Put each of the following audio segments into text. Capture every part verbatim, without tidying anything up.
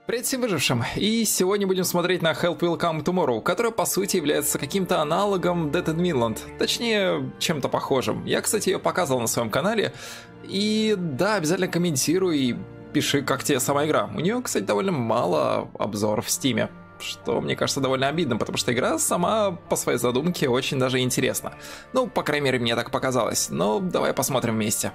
Привет всем выжившим, и сегодня будем смотреть на Help Will Come Tomorrow, которая по сути является каким-то аналогом Dead in Midland, точнее, чем-то похожим. Я, кстати, ее показывал на своем канале, и да, обязательно комментируй и пиши, как тебе сама игра. У нее, кстати, довольно мало обзоров в Стиме, что мне кажется довольно обидным, потому что игра сама по своей задумке очень даже интересна. Ну, по крайней мере, мне так показалось, но давай посмотрим вместе.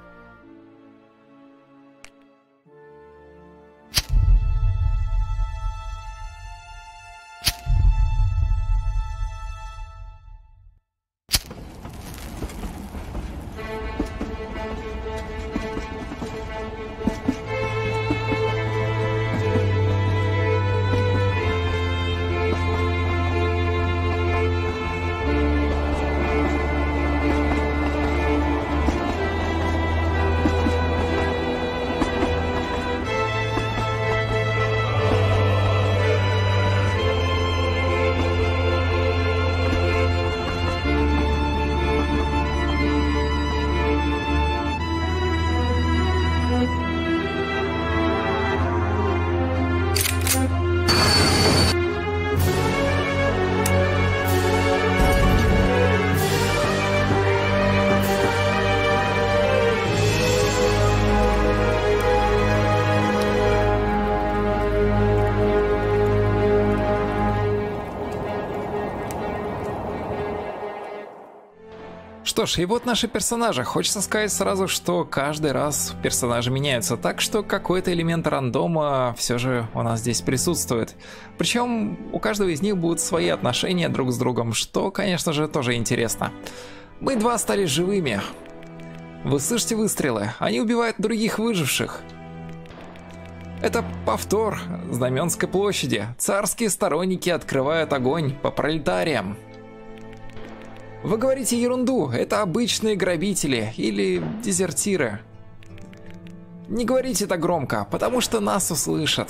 Что ж, и вот наши персонажи. Хочется сказать сразу, что каждый раз персонажи меняются, так что какой-то элемент рандома все же у нас здесь присутствует. Причем у каждого из них будут свои отношения друг с другом, что, конечно же, тоже интересно. Мы два стали живыми. Вы слышите выстрелы? Они убивают других выживших. Это повтор Знаменской площади. Царские сторонники открывают огонь по пролетариям. Вы говорите ерунду, это обычные грабители или дезертиры. Не говорите так громко, потому что нас услышат.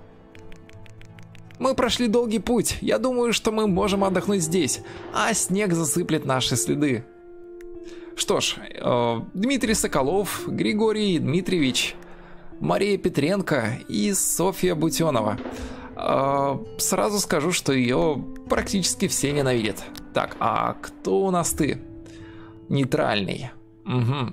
Мы прошли долгий путь, я думаю, что мы можем отдохнуть здесь, а снег засыплет наши следы. Что ж, э, Дмитрий Соколов, Григорий Дмитриевич, Мария Петренко и Софья Бутенова. Э, сразу скажу, что ее практически все ненавидят. Так, а кто у нас ты? Нейтральный. Угу.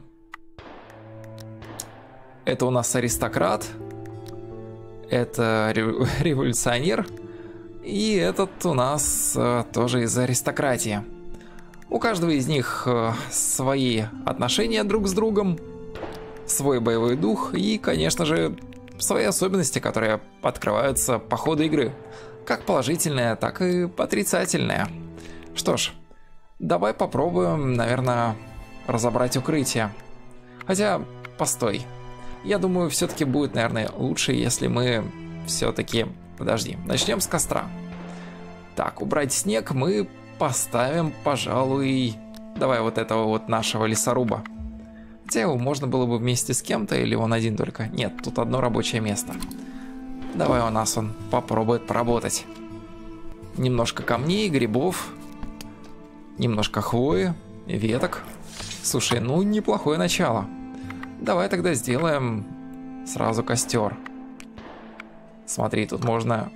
Это у нас аристократ. Это революционер. И этот у нас э, тоже из аристократии. У каждого из них э, свои отношения друг с другом, свой боевой дух и, конечно же, свои особенности, которые открываются по ходу игры. Как положительные, так и отрицательные. Что ж, давай попробуем, наверное, разобрать укрытие. Хотя, постой. Я думаю, все-таки будет, наверное, лучше, если мы все-таки... Подожди, начнем с костра. Так, убрать снег мы поставим, пожалуй... Давай вот этого вот нашего лесоруба. Хотя его можно было бы вместе с кем-то, или он один только. Нет, тут одно рабочее место. Давай у нас он попробует поработать. Немножко камней, грибов... Немножко хвои, веток. Слушай, ну неплохое начало. Давай тогда сделаем сразу костер. Смотри, тут можно...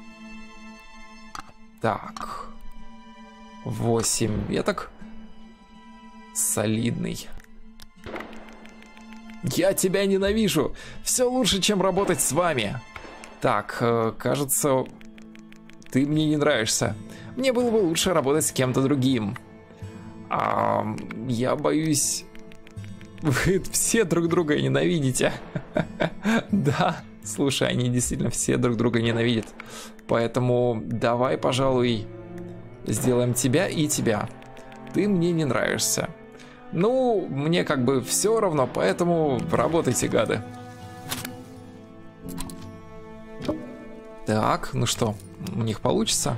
Так. восемь веток. Солидный. Я тебя ненавижу. Все лучше, чем работать с вами. Так, э, кажется, ты мне не нравишься. Мне было бы лучше работать с кем-то другим. А, я боюсь... Вы все друг друга ненавидите. Да, слушай, они действительно все друг друга ненавидят. Поэтому давай, пожалуй, сделаем тебя и тебя. Ты мне не нравишься. Ну, мне как бы все равно, поэтому работайте, гады. Так, ну что, у них получится?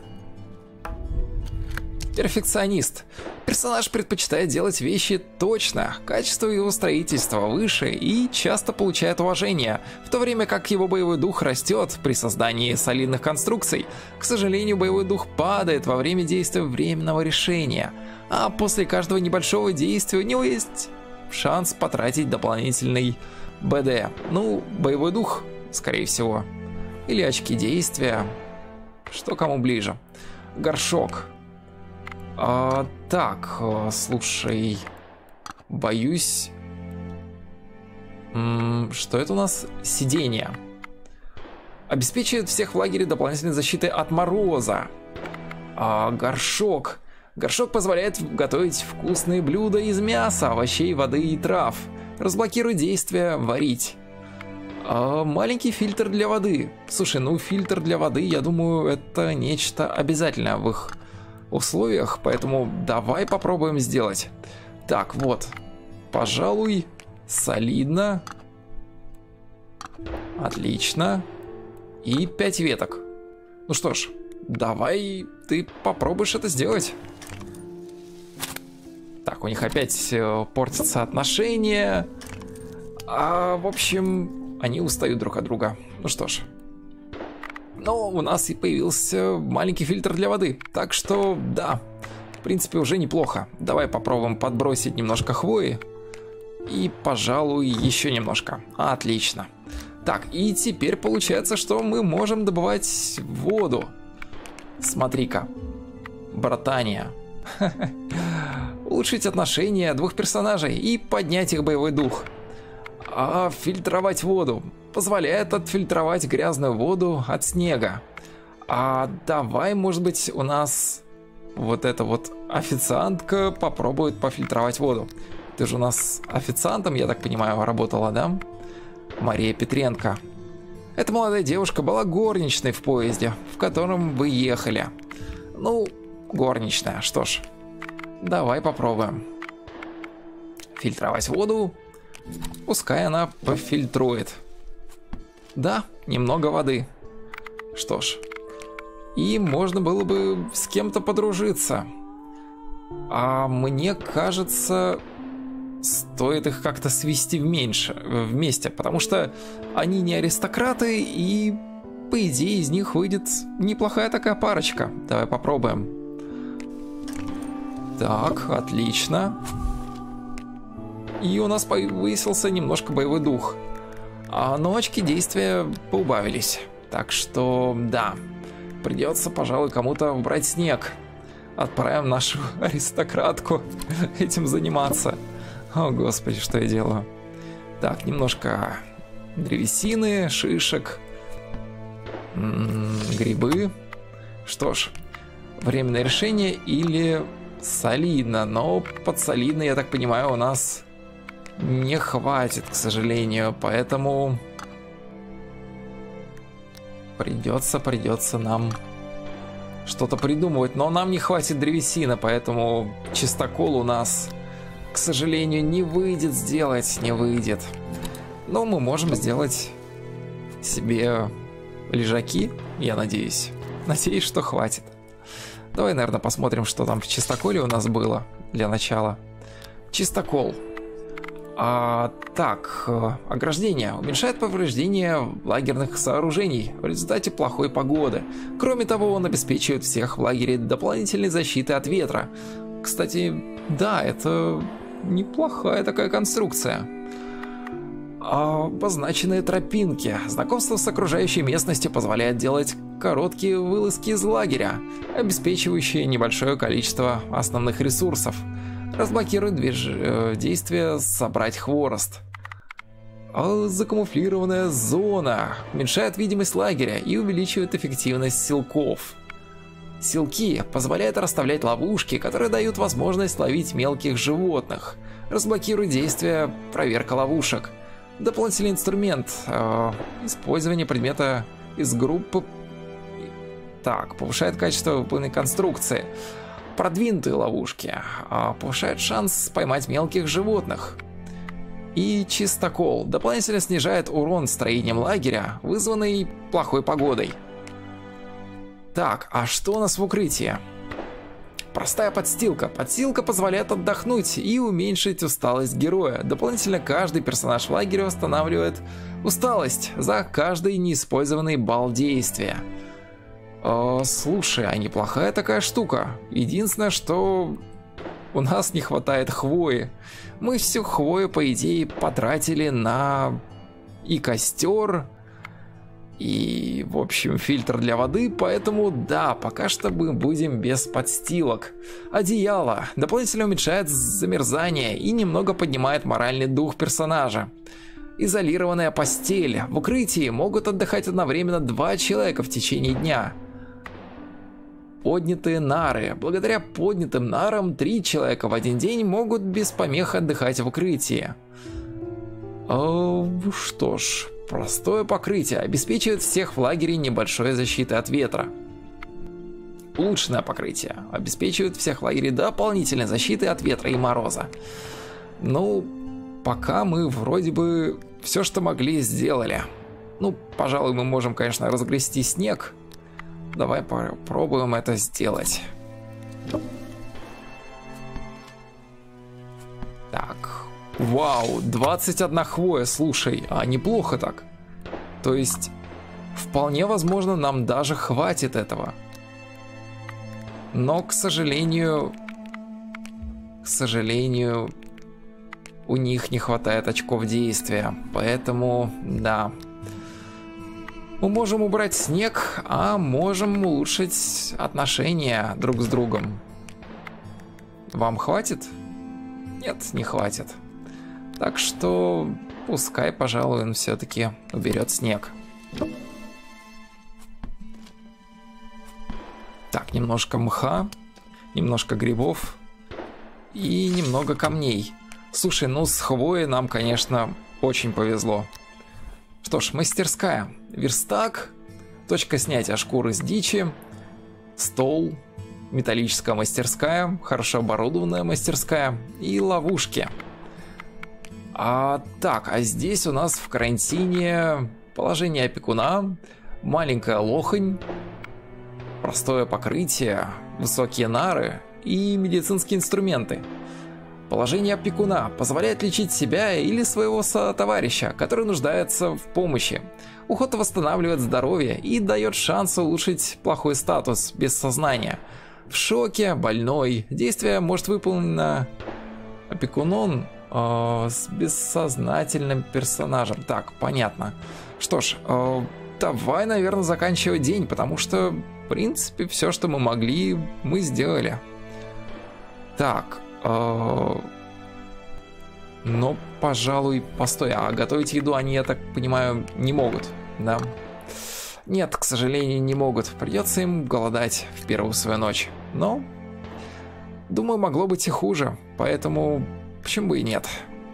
Перфекционист. Персонаж предпочитает делать вещи точно, качество его строительства выше и часто получает уважение, в то время как его боевой дух растет при создании солидных конструкций. К сожалению, боевой дух падает во время действия временного решения, а после каждого небольшого действия у него есть шанс потратить дополнительный бэ дэ. Ну, боевой дух, скорее всего. или очки действия. Что кому ближе? Горшок. А, так, слушай, боюсь... М-м, что это у нас? Сиденье. Обеспечивает всех в лагере дополнительной защитой от мороза. А, горшок. Горшок позволяет готовить вкусные блюда из мяса, овощей, воды и трав. Разблокирует действие «варить». А, маленький фильтр для воды. Слушай, ну фильтр для воды, я думаю, это нечто обязательное в их условиях, поэтому давай попробуем сделать. Так, вот. Пожалуй, солидно. Отлично. И пять веток. Ну что ж, давай ты попробуешь это сделать. Так, у них опять э, портятся отношения. А, в общем, они устают друг от друга. Ну что ж. Но у нас и появился маленький фильтр для воды. Так что, да, в принципе, уже неплохо. Давай попробуем подбросить немножко хвои. И, пожалуй, еще немножко. Отлично. Так, и теперь получается, что мы можем добывать воду. Смотри-ка. Братания. Улучшить отношения двух персонажей и поднять их боевой дух. А фильтровать воду. Позволяет отфильтровать грязную воду от снега. А давай, может быть, у нас вот эта вот официантка попробует пофильтровать воду. Ты же у нас официантом, я так понимаю, работала, да? Мария Петренко. Эта молодая девушка была горничной в поезде, в котором вы ехали. Ну, горничная, что ж. Давай попробуем. Фильтровать воду. Пускай она пофильтрует. Да, немного воды. Что ж. И можно было бы с кем-то подружиться. А мне кажется, стоит их как-то свести вменьше, вместе, потому что они не аристократы, и по идее из них выйдет неплохая такая парочка. Давай попробуем. Так, отлично. И у нас повысился немножко боевой дух. А, но очки действия поубавились. Так что, да, придется, пожалуй, кому-то убрать снег. Отправим нашу аристократку этим заниматься. О, господи, что я делаю. Так, немножко древесины, шишек, м-м, грибы. Что ж, временное решение или солидно. Но под солидно, я так понимаю, у нас не хватит, к сожалению. Поэтому придется, придется нам что-то придумывать. Но нам не хватит древесины, поэтому чистокол у нас, к сожалению, не выйдет сделать, не выйдет. Но мы можем сделать себе лежаки, я надеюсь. Надеюсь, что хватит. Давай, наверное, посмотрим, что там в чистоколе у нас было для начала. Чистокол. А, так, ограждение. Уменьшает повреждение лагерных сооружений в результате плохой погоды. Кроме того, он обеспечивает всех в лагере дополнительной защитой от ветра. Кстати, да, это неплохая такая конструкция. Обозначенные тропинки. Знакомство с окружающей местностью позволяет делать короткие вылазки из лагеря, обеспечивающие небольшое количество основных ресурсов. Разблокирует движ... действие «Собрать хворост». Закамуфлированная зона. Уменьшает видимость лагеря и увеличивает эффективность силков. Силки позволяют расставлять ловушки, которые дают возможность ловить мелких животных. Разблокирует действие «Проверка ловушек». Дополнительный инструмент. Э, использование предмета из группы. Так, повышает качество выполненной конструкции. Продвинутые ловушки. Э, повышает шанс поймать мелких животных. И чистокол. Дополнительно снижает урон строением лагеря, вызванный плохой погодой. Так, а что у нас в укрытии? Простая подстилка. Подстилка позволяет отдохнуть и уменьшить усталость героя. Дополнительно каждый персонаж в лагере восстанавливает усталость за каждый неиспользованный балл действия. О, слушай, а неплохая такая штука. Единственное, что у нас не хватает хвои. Мы всю хвою, по идее, потратили на и костер, И, в общем, фильтр для воды, поэтому да, пока что мы будем без подстилок. Одеяло дополнительно уменьшает замерзание и немного поднимает моральный дух персонажа. Изолированная постель. В укрытии могут отдыхать одновременно два человека в течение дня. Поднятые нары. Благодаря поднятым нарам три человека в один день могут без помех отдыхать в укрытии. О, что ж, простое покрытие обеспечивает всех в лагере небольшой защитой от ветра. Улучшенное покрытие обеспечивает всех в лагере дополнительной защитой от ветра и мороза. Ну, пока мы вроде бы все, что могли, сделали. Ну, пожалуй, мы можем, конечно, разгрести снег. Давай попробуем это сделать. Так. Вау, двадцать одна хвоя, слушай, а неплохо так. То есть, вполне возможно, нам даже хватит этого. Но, к сожалению... К сожалению... У них не хватает очков действия, поэтому, да. Мы можем убрать снег, а можем улучшить отношения друг с другом. Вам хватит? Нет, не хватит. Так что пускай, пожалуй, он все-таки уберет снег. Так, немножко мха, немножко грибов и немного камней. Слушай, ну с хвоей нам, конечно, очень повезло. Что ж, мастерская. Верстак, точка снятия шкуры с дичи, стол, металлическая мастерская, хорошо оборудованная мастерская и ловушки. А, так, а здесь у нас в карантине положение опекуна, маленькая лохань, простое покрытие, высокие нары и медицинские инструменты. Положение опекуна позволяет лечить себя или своего сотоварища, который нуждается в помощи. Уход восстанавливает здоровье и дает шанс улучшить плохой статус без сознания. В шоке, больной, действие может выполнено опекуном э, с бессознательным персонажем. Так, понятно. Что ж, э, давай, наверное, заканчивать день, потому что, в принципе, все, что мы могли, мы сделали. Так... Но, пожалуй, постой, а готовить еду они, я так понимаю, не могут, да? Нет, к сожалению, не могут. Придется им голодать в первую свою ночь. Но, думаю, могло быть и хуже, поэтому почему бы и нет.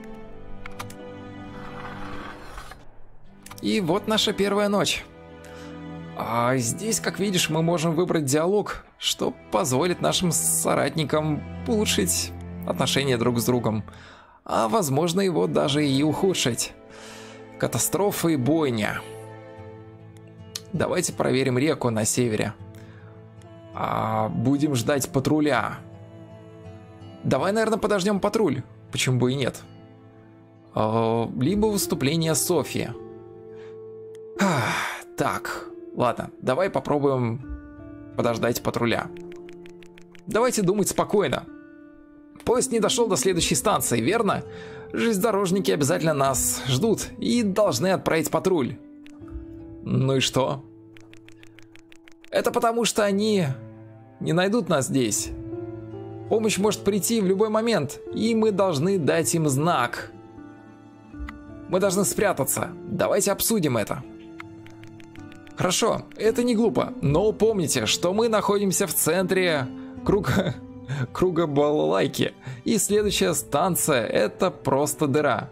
И вот наша первая ночь. А здесь, как видишь, мы можем выбрать диалог, что позволит нашим соратникам улучшить отношения друг с другом, а возможно его даже и ухудшить. Катастрофа и бойня. Давайте проверим реку на севере. А, будем ждать патруля. Давай, наверное, подождем патруль. Почему бы и нет? А, либо выступление Софьи. А, так... Ладно, давай попробуем подождать патруля. Давайте думать спокойно. Поезд не дошел до следующей станции, верно? Железнодорожники обязательно нас ждут и должны отправить патруль. Ну и что? Это потому, что они не найдут нас здесь. Помощь может прийти в любой момент, и мы должны дать им знак. Мы должны спрятаться. Давайте обсудим это. Хорошо, это не глупо, но помните, что мы находимся в центре круга, круга балалайки, и следующая станция — это просто дыра.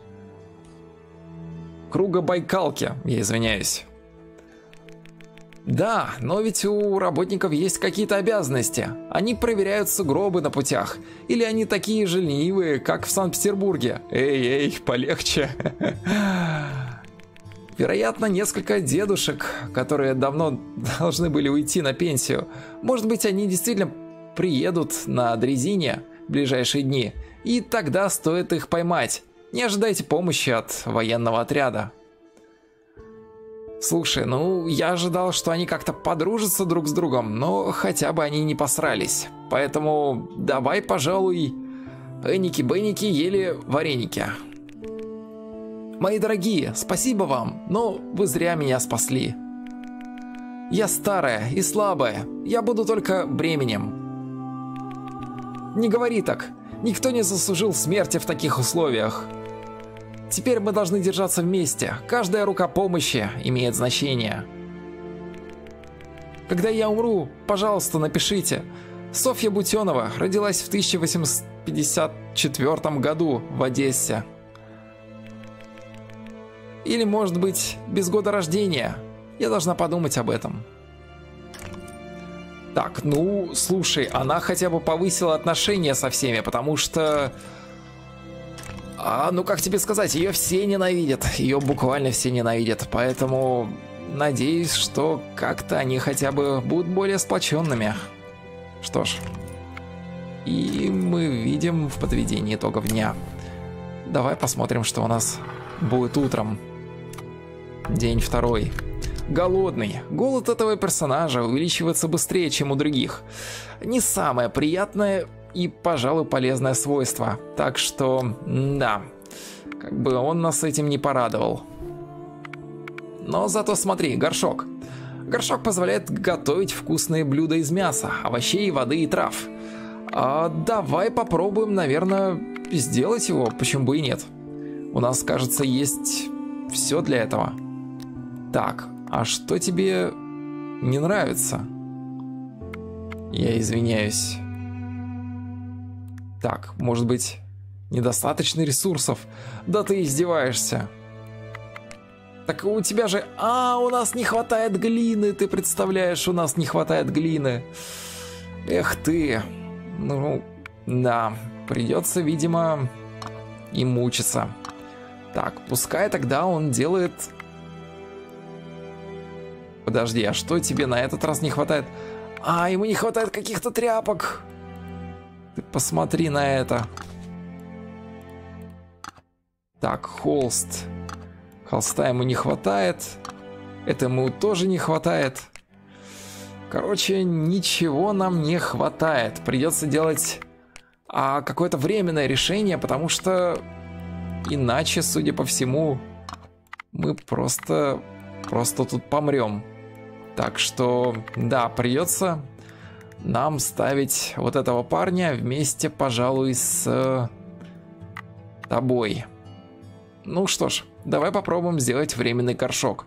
Круга Байкалки, я извиняюсь. Да, но ведь у работников есть какие-то обязанности. Они проверяют сугробы на путях, или они такие же ленивые, как в Санкт-Петербурге. Эй, эй, полегче. Вероятно, несколько дедушек, которые давно должны были уйти на пенсию. Может быть, они действительно приедут на дрезине в ближайшие дни, и тогда стоит их поймать. Не ожидайте помощи от военного отряда. Слушай, ну, я ожидал, что они как-то подружатся друг с другом, но хотя бы они не посрались. Поэтому давай, пожалуй, Эники-беники ели вареники. Мои дорогие, спасибо вам, но вы зря меня спасли. Я старая и слабая. Я буду только бременем. Не говори так. Никто не заслужил смерти в таких условиях. Теперь мы должны держаться вместе. Каждая рука помощи имеет значение. Когда я умру, пожалуйста, напишите. Софья Бутенова родилась в тысяча восемьсот пятьдесят четвёртом году в Одессе. Или, может быть, без года рождения. Я должна подумать об этом. Так, ну, слушай, она хотя бы повысила отношения со всеми, потому что... А, ну как тебе сказать, ее все ненавидят. Ее буквально все ненавидят. Поэтому надеюсь, что как-то они хотя бы будут более сплоченными. Что ж. И мы видим в подведении итогов дня. Давай посмотрим, что у нас будет утром. День второй. Голодный. Голод этого персонажа увеличивается быстрее, чем у других. Не самое приятное и, пожалуй, полезное свойство. Так что, да, как бы он нас этим не порадовал. Но зато смотри, горшок. Горшок позволяет готовить вкусные блюда из мяса, овощей, воды и трав. А давай попробуем, наверное, сделать его, почему бы и нет. У нас, кажется, есть все для этого. Так, а что тебе не нравится? Я извиняюсь. Так, может быть, недостаточно ресурсов? Да ты издеваешься. Так у тебя же... А, у нас не хватает глины, ты представляешь, у нас не хватает глины. Эх ты. Ну, да, придется, видимо, и мучиться. Так, пускай тогда он делает... Подожди, а что тебе на этот раз не хватает? А, ему не хватает каких-то тряпок. Ты посмотри на это. Так, холст. Холста ему не хватает. Этому тоже не хватает. Короче, ничего нам не хватает. Придется делать а, какое-то временное решение, потому что иначе, судя по всему, мы просто, просто тут помрем. Так что, да, придется нам ставить вот этого парня вместе, пожалуй, с э, тобой. Ну что ж, давай попробуем сделать временный горшок.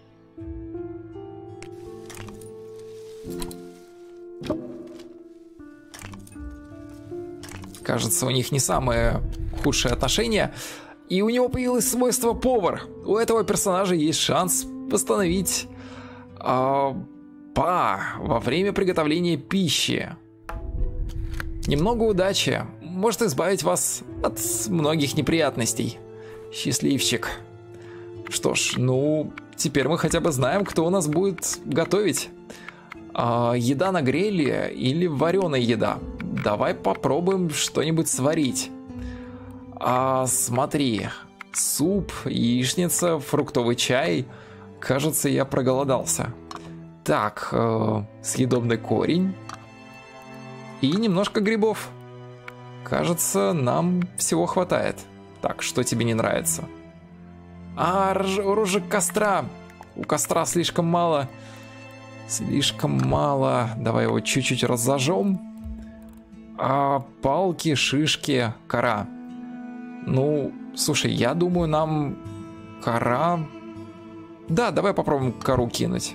Кажется, у них не самые худшие отношения. И у него появилось свойство повар. У этого персонажа есть шанс восстановить э, па во время приготовления пищи. Немного удачи может избавить вас от многих неприятностей. Счастливчик. Что ж, ну, теперь мы хотя бы знаем, кто у нас будет готовить. Э, еда на гриле или вареная еда. Давай попробуем что-нибудь сварить. А, смотри, суп, яичница, фруктовый чай. Кажется, я проголодался. Так, э, съедобный корень и немножко грибов. Кажется, нам всего хватает. Так, что тебе не нравится? А, рожек костра. У костра слишком мало. Слишком мало. Давай его чуть-чуть разожжем. А, палки, шишки, кора. Ну, слушай, я думаю, нам кора... Да, давай попробуем кору кинуть.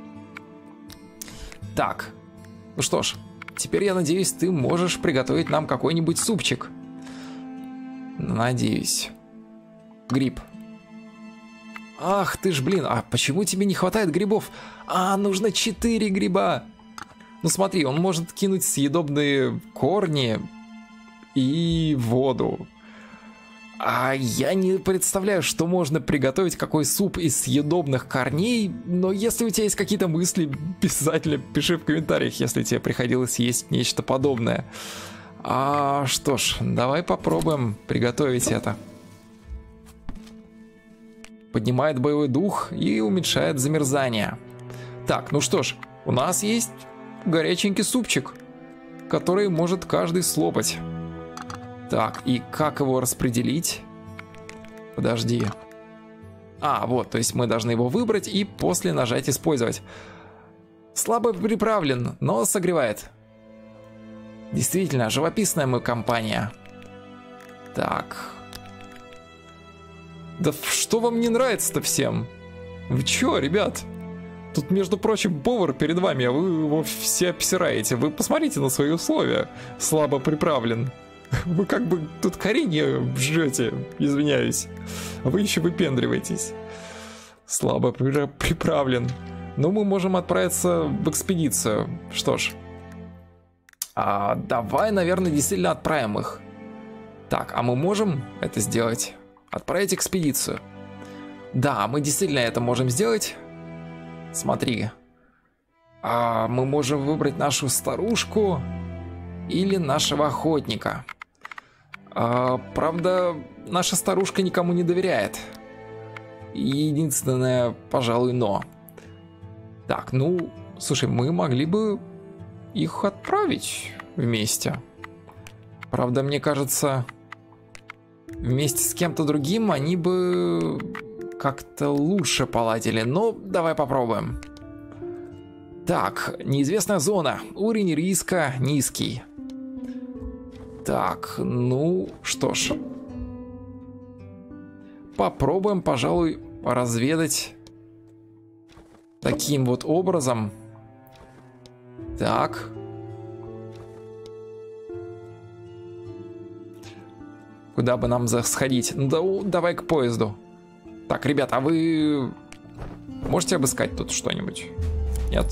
Так, ну что ж, теперь, я надеюсь, ты можешь приготовить нам какой-нибудь супчик. Надеюсь. Гриб. Ах ты ж, блин, а почему тебе не хватает грибов? А, нужно четыре гриба. Ну смотри, он может кинуть съедобные корни и воду. А я не представляю, что можно приготовить, какой суп из съедобных корней. Но если у тебя есть какие-то мысли, обязательно пиши в комментариях, если тебе приходилось есть нечто подобное. А что ж, давай попробуем приготовить это. Поднимает боевой дух и уменьшает замерзание. Так, ну что ж, у нас есть горяченький супчик, который может каждый слопать. Так, и как его распределить? Подожди. А, вот, то есть мы должны его выбрать и после нажать «Использовать». Слабо приправлен, но согревает. Действительно, живописная мы компания. Так. Да что вам не нравится-то всем? Вы чё, ребят? Тут, между прочим, повар перед вами, а вы его все обсираете. Вы посмотрите на свои условия. Слабо приправлен. Вы как бы тут коренья жрете, извиняюсь. А вы еще выпендриваетесь. Слабо приправлен. Но мы можем отправиться в экспедицию. Что ж. А, давай, наверное, действительно отправим их. Так, а мы можем это сделать? Отправить экспедицию. Да, мы действительно это можем сделать. Смотри. А, мы можем выбрать нашу старушку или нашего охотника. А, правда, наша старушка никому не доверяет. Единственное, пожалуй, но. Так, ну, слушай, мы могли бы их отправить вместе. Правда, мне кажется, вместе с кем-то другим они бы как-то лучше поладили. Но давай попробуем. Так, неизвестная зона. Уровень риска низкий. Так, ну что ж. Попробуем, пожалуй, разведать таким вот образом. Так. Куда бы нам сходить? Ну, да, давай к поезду. Так, ребят, а вы можете обыскать тут что-нибудь? Нет?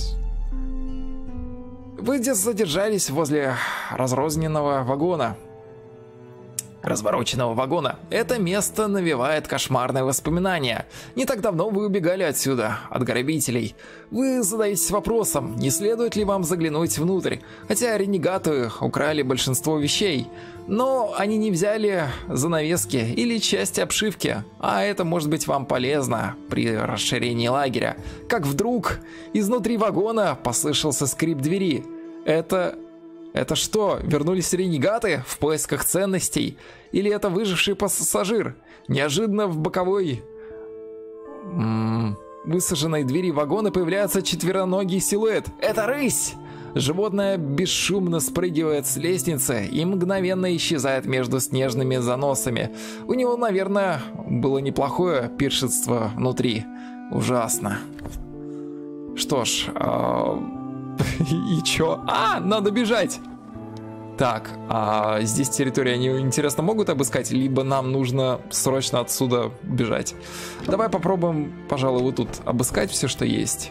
Вы здесь задержались возле разрозненного вагона. Развороченного вагона. Это место навевает кошмарные воспоминания. Не так давно вы убегали отсюда, от грабителей. Вы задаетесь вопросом, не следует ли вам заглянуть внутрь. Хотя ренегаты украли большинство вещей. Но они не взяли занавески или части обшивки. А это может быть вам полезно при расширении лагеря. Как вдруг изнутри вагона послышался скрип двери. Это... Это что, вернулись ренегаты в поисках ценностей? Или это выживший пассажир? Неожиданно в боковой м-м, высаженной двери вагона появляется четвероногий силуэт. Это рысь! Животное бесшумно спрыгивает с лестницы и мгновенно исчезает между снежными заносами. У него, наверное, было неплохое пиршество внутри. Ужасно. Что ж... А... И чё? А, надо бежать! Так, а здесь территорию они, интересно, могут обыскать? Либо нам нужно срочно отсюда бежать. Давай попробуем, пожалуй, вот тут обыскать все, что есть.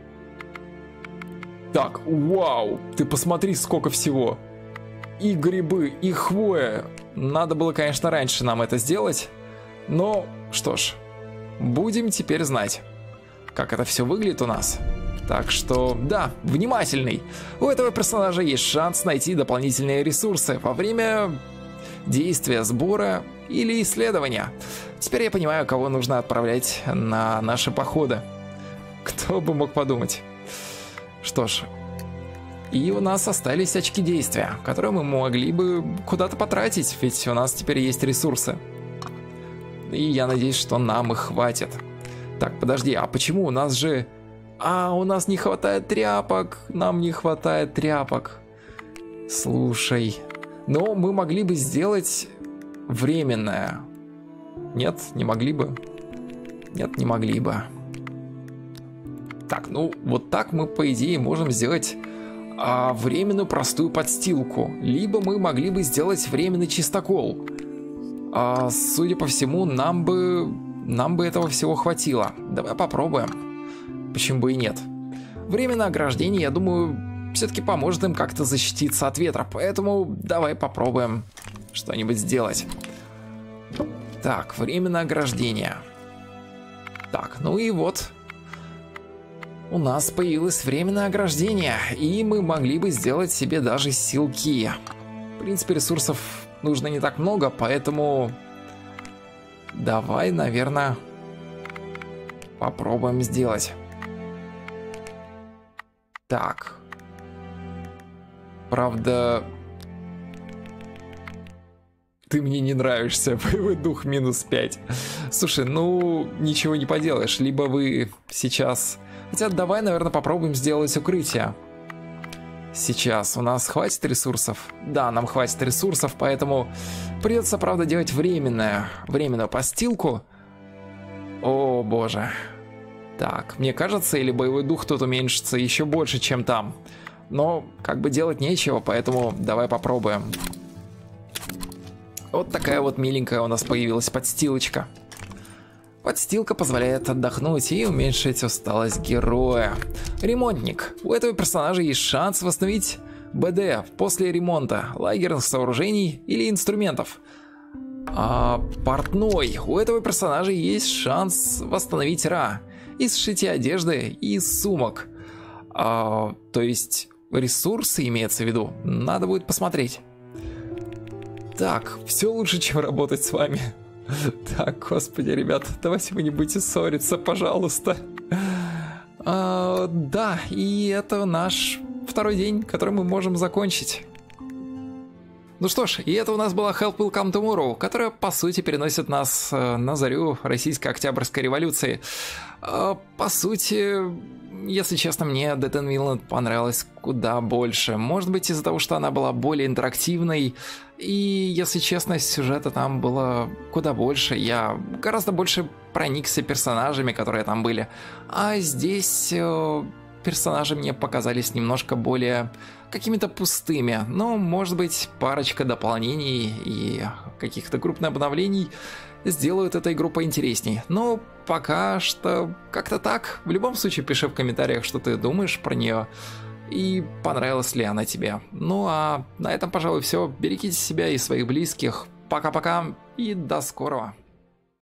Так, вау! Ты посмотри, сколько всего! И грибы, и хвоя. Надо было, конечно, раньше нам это сделать. Но, что ж, будем теперь знать, как это все выглядит у нас. Так что, да, внимательный. У этого персонажа есть шанс найти дополнительные ресурсы во время действия, сбора или исследования. Теперь я понимаю, кого нужно отправлять на наши походы. Кто бы мог подумать. Что ж, и у нас остались очки действия, которые мы могли бы куда-то потратить, ведь у нас теперь есть ресурсы. И я надеюсь, что нам их хватит. Так, подожди, а почему у нас же... А, у нас не хватает тряпок. Нам не хватает тряпок. Слушай. Но мы могли бы сделать временное. Нет, не могли бы. Нет, не могли бы. Так, ну вот так мы, по идее, можем сделать а, временную простую подстилку. Либо мы могли бы сделать временный чистокол. А, судя по всему, нам бы, нам бы этого всего хватило. Давай попробуем. Почему бы и нет? Временное ограждение, я думаю, все-таки поможет им как-то защититься от ветра. Поэтому давай попробуем что-нибудь сделать. Так, временное ограждение. Так, ну и вот. У нас появилось временное ограждение. И мы могли бы сделать себе даже силки. В принципе, ресурсов нужно не так много, поэтому... Давай, наверное, попробуем сделать. Так. Правда, ты мне не нравишься. Боевой дух минус пять. Слушай, ну, ничего не поделаешь. Либо вы сейчас Хотя давай, наверное, попробуем сделать укрытие. Сейчас у нас хватит ресурсов? Да, нам хватит ресурсов, поэтому придется, правда, делать временное, временную постилку. О, боже. Так, мне кажется, или боевой дух тут уменьшится еще больше, чем там. Но как бы делать нечего, поэтому давай попробуем. Вот такая вот миленькая у нас появилась подстилочка. Подстилка позволяет отдохнуть и уменьшить усталость героя. Ремонтник. У этого персонажа есть шанс восстановить БД после ремонта лагерных сооружений или инструментов. А портной. У этого персонажа есть шанс восстановить ра из сшития одежды и сумок. А, то есть ресурсы имеется в виду. Надо будет посмотреть. Так, все лучше, чем работать с вами. Так, господи, ребят, давайте вы не будете ссориться, пожалуйста. А, да, и это наш второй день, который мы можем закончить. Ну что ж, и это у нас была Help Will Come Tomorrow, которая, по сути, переносит нас э, на зарю Российской Октябрьской революции. Э, по сути, если честно, мне Dead and Villain понравилась куда больше. Может быть, из-за того, что она была более интерактивной, и, если честно, сюжета там было куда больше. Я гораздо больше проникся персонажами, которые там были. А здесь... Э, персонажи мне показались немножко более какими-то пустыми, но, может быть, парочка дополнений и каких-то крупных обновлений сделают эту игру поинтересней. Но пока что как-то так. В любом случае, пиши в комментариях, что ты думаешь про нее и понравилась ли она тебе. Ну а на этом, пожалуй, все. Берегите себя и своих близких. Пока-пока и до скорого.